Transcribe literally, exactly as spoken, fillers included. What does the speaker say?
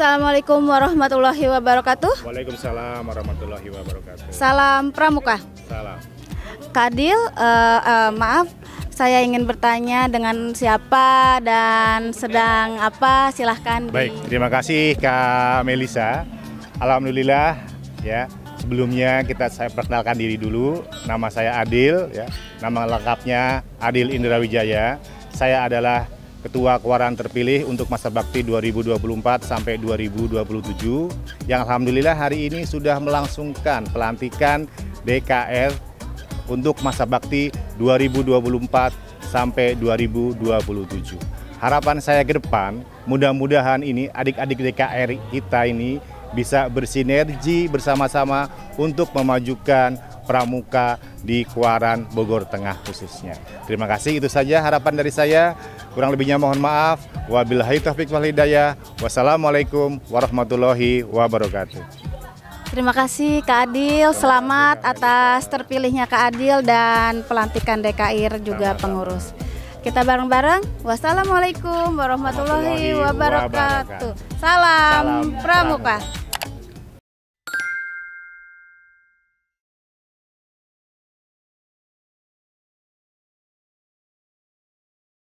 Assalamualaikum warahmatullahi wabarakatuh. Waalaikumsalam warahmatullahi wabarakatuh. Salam Pramuka. Salam. Kak Adil, uh, uh, maaf, saya ingin bertanya dengan siapa dan sedang apa? Silahkan. Baik, terima kasih Kak Melisa. Alhamdulillah ya. Sebelumnya kita saya perkenalkan diri dulu. Nama saya Adil ya. Nama lengkapnya Adil Indra Wijaya. Saya adalah Ketua Keluaran terpilih untuk masa bakti dua ribu dua puluh empat sampai dua ribu dua puluh tujuh yang alhamdulillah hari ini sudah melangsungkan pelantikan D K R untuk masa bakti dua ribu dua puluh empat sampai dua ribu dua puluh tujuh. Harapan saya ke depan, mudah-mudahan ini adik-adik D K R kita ini bisa bersinergi bersama-sama untuk memajukan pramuka di Kuaran Bogor Tengah khususnya. Terima kasih, itu saja harapan dari saya. Kurang lebihnya mohon maaf. Wabillahi taufiq wal hidayah. Wassalamualaikum warahmatullahi wabarakatuh. Terima kasih Kak Adil, selamat atas terpilihnya Kak Adil dan pelantikan D K R juga pengurus. Kita bareng-bareng. Wassalamualaikum warahmatullahi wabarakatuh. Salam Pramuka.